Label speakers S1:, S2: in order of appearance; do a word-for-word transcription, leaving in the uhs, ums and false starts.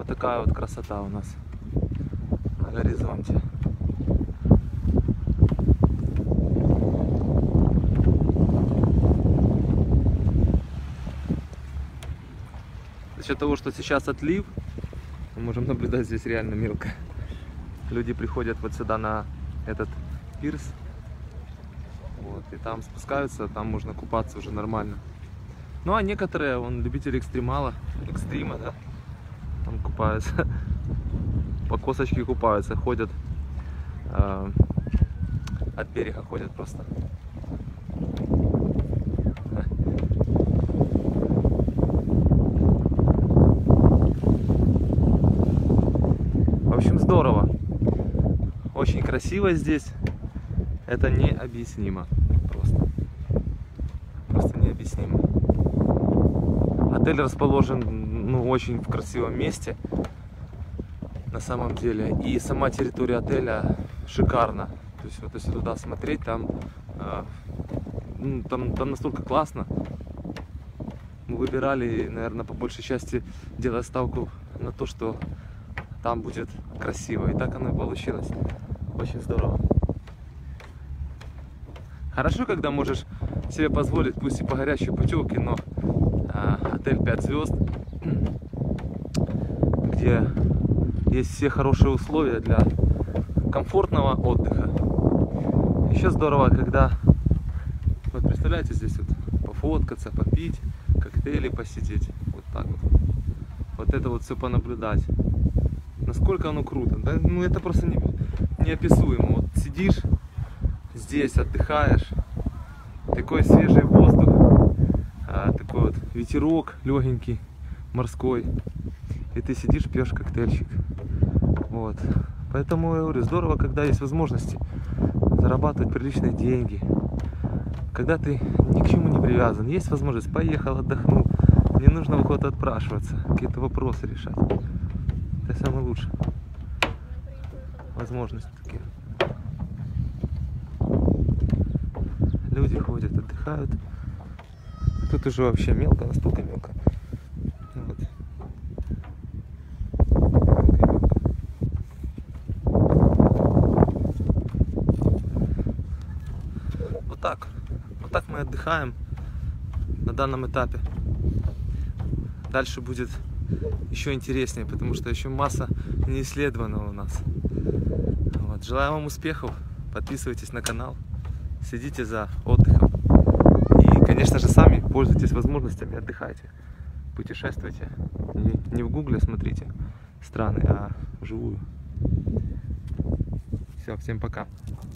S1: Вот такая вот красота у нас на горизонте. За счет того, что сейчас отлив, мы можем наблюдать здесь реально мелко. Люди приходят вот сюда на этот пирс, вот, и там спускаются, там можно купаться уже нормально. Ну а некоторые, вон, любители экстремала, экстрима, да, там купаются, по косочке купаются, ходят, э, от берега ходят просто. В общем, здорово. Очень красиво здесь. Это необъяснимо. Просто. Просто необъяснимо. Отель расположен, ну, очень в красивом месте. На самом деле. И сама территория отеля шикарна. То есть вот если туда смотреть, там, э, ну, там, там настолько классно. Мы выбирали, наверное, по большей части делая ставку на то, что там будет красиво. И так оно и получилось. Очень здорово. Хорошо, когда можешь себе позволить, пусть и по горячей путевке, но э, отель пять звезд, где есть все хорошие условия для комфортного отдыха. Еще здорово, когда, вот представляете, здесь вот пофоткаться, попить, коктейли посидеть, вот так вот. Вот это вот все понаблюдать. Насколько оно круто, да? Ну это просто не, неописуемо. Вот сидишь здесь, отдыхаешь, такой свежий воздух, а, такой вот ветерок легенький, морской, и ты сидишь, пьешь коктейльчик. Вот. Поэтому я говорю, здорово, когда есть возможности зарабатывать приличные деньги, когда ты ни к чему не привязан, есть возможность, поехал, отдохнул, не нужно у кого-то отпрашиваться, какие-то вопросы решать. Это самое лучшее. Возможности такие. Люди ходят, отдыхают. Тут уже вообще мелко, настолько мелко. Вот. Мелко, мелко. Вот так. Вот так мы отдыхаем на данном этапе. Дальше будет еще интереснее, потому что еще масса неисследованного у нас. Вот. Желаю вам успехов, подписывайтесь на канал, следите за отдыхом и, конечно же, сами пользуйтесь возможностями, отдыхайте, путешествуйте. Не, не в гугле смотрите страны, а вживую. Все, всем пока.